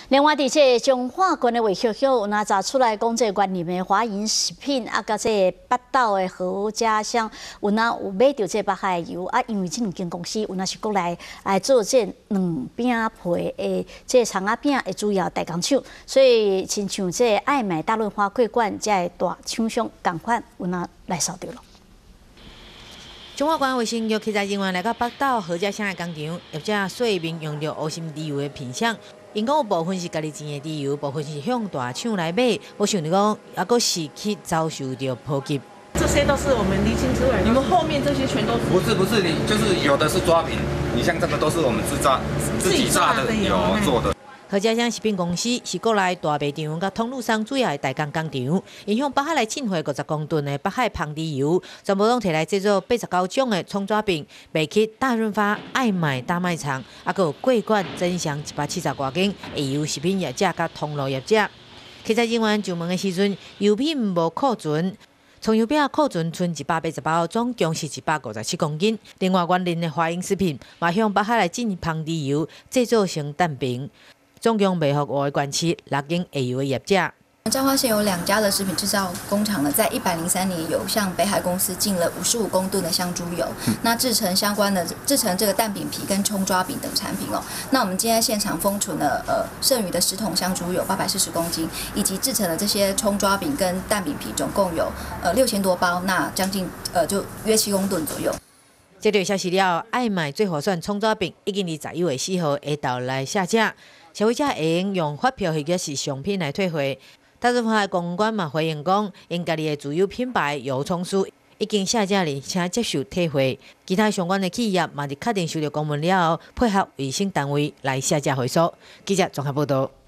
另外，伫这彰化县的卫生局有哪查出来讲，这原林的华营食品啊，甲这北岛的合家乡有买到这北海油啊，因为这两间公司有是国内来做这两饼皮的这葱仔饼的主要代工厂，所以亲像这爱买大润发桂冠这的大厂商同款有来扫掉了。 彰化县卫生局记者人员来到北岛合家乡的工厂，业者说明用着乌心猪油的品相。因讲有部分是家己种的猪油，部分是向大厂来买。我想着讲，也阁是去遭受到波及。 这些都是我们厘清之外，你们后面这些全都是？ 不是，你就是有的是抓饼，你像这个都是我们自己榨的油做的。 合家乡食品公司是国内大卖场甲通路商主要的代工工厂，因向北海来进货50公吨的北海芳猪油，全部拢摕来制作89种的葱抓饼，卖去大润发、爱买大卖场，还有桂冠、真祥170多间的油食品业者甲通路业者。记者人员就问的时阵，油品无库存。葱油饼库存剩180包，总共是157公斤。另外，原林的华营食品嘛向北海来进芳猪油，制作成蛋饼。总共卖互5个县市6间下游的业者。 彰化县有2家的食品制造工厂呢，在103年有向北海公司进了55公吨的香猪油，那制成这个蛋饼皮跟葱抓饼等产品哦。那我们今天现场封存了剩余的10桶香猪油840公斤，以及制成的这些葱抓饼跟蛋饼皮，总共有6000多包，那将近就约7公吨左右。 接到消息了，爱买最划算葱抓饼已经伫11月4号下昼来下架。消费者会用发票或者是商品来退货。大润发的公关嘛回应讲，因家己的自有品牌油葱酥已经下架了，且接受退货。其他相关的企业嘛，伫确定收到公文了后，配合卫生单位来下架回收。记者综合报道。